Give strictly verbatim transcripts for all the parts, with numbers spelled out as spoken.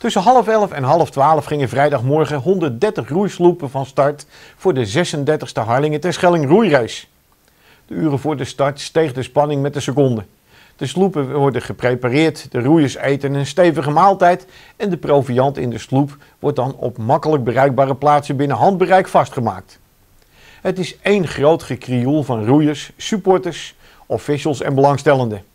Tussen half elf en half twaalf gingen vrijdagmorgen honderddertig roeisloepen van start voor de zesendertigste Harlingen-Terschelling roeirace. De uren voor de start steeg de spanning met de seconden. De sloepen worden geprepareerd, de roeiers eten een stevige maaltijd en de proviant in de sloep wordt dan op makkelijk bereikbare plaatsen binnen handbereik vastgemaakt. Het is één groot gekrioel van roeiers, supporters, officials en belangstellenden.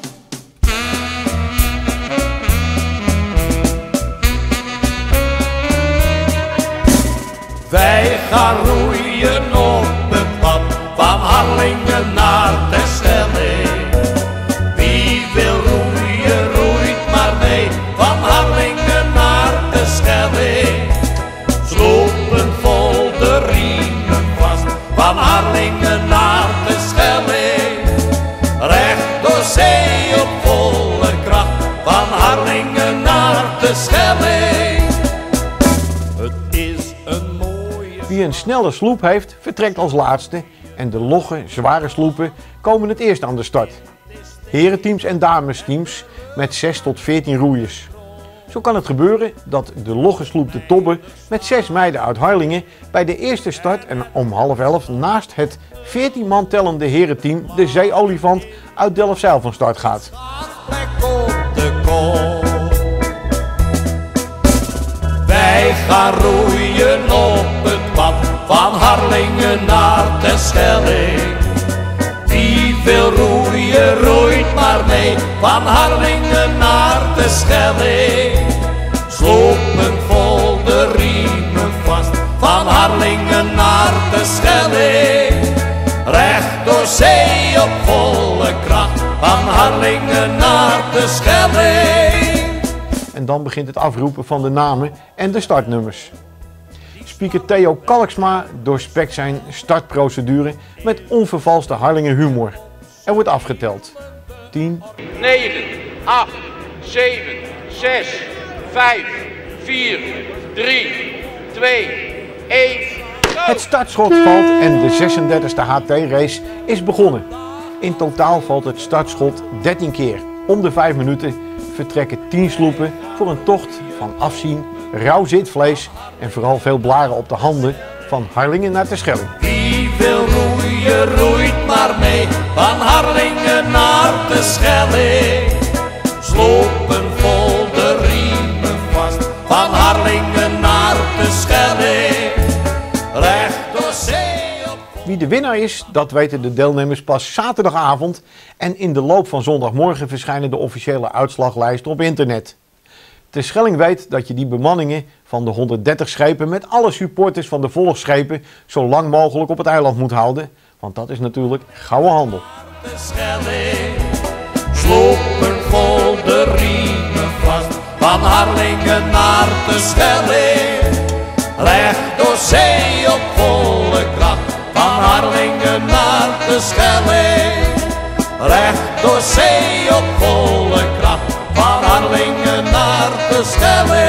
Wij gaan roeien op het pad van Harlingen naar Terschelling. Wie wil roeien, roeit maar mee van Harlingen naar Terschelling. Slopen vol de riemen vast van Harlingen naar Terschelling. Recht door zee op volle kracht van Harlingen naar Terschelling. Het is een mooie... Wie een snelle sloep heeft, vertrekt als laatste en de logge, zware sloepen komen het eerst aan de start. Herenteams en damesteams met zes tot veertien roeiers. Zo kan het gebeuren dat de logge sloep de Tobbe met zes meiden uit Harlingen bij de eerste start en om half elf naast het veertien man tellende herenteam de Zeeolifant uit Delfzijl van start gaat. Wij gaan roeien op het pad van Harlingen naar Terschelling. Wie wil roeien, roeit maar mee van Harlingen naar Terschelling. Slopen vol de riemen vast van Harlingen naar Terschelling. Recht door zee op volle kracht van Harlingen naar Terschelling. En dan begint het afroepen van de namen en de startnummers. Speaker Theo Kalksma doorspekt zijn startprocedure met onvervalste Harlingen humor. Er wordt afgeteld. tien, negen, acht, zeven, zes, vijf, vier, drie, twee, één. Het startschot valt en de zesendertigste H T-race is begonnen. In totaal valt het startschot dertien keer. Om de vijf minuten vertrekken tien sloepen voor een tocht van afzien, rauw zitvlees en vooral veel blaren op de handen van Harlingen naar Terschelling. Wie wil roeien, roeit maar mee van Harlingen naar Terschelling. Slopen vol de riemen vast van Harlingen naar Terschelling. Recht door zee op... Wie de winnaar is, dat weten de deelnemers pas zaterdagavond en in de loop van zondagmorgen verschijnen de officiële uitslaglijsten op internet. Terschelling weet dat je die bemanningen van de honderddertig schepen met alle supporters van de volksschepen zo lang mogelijk op het eiland moet houden, want dat is natuurlijk gouden handel. Slopen vol de riemen vast van Harlingen naar Terschelling. Recht door zee op volle kracht van Harlingen naar Terschelling. Recht door zee op volle kracht van Harlingen naar Terschelling.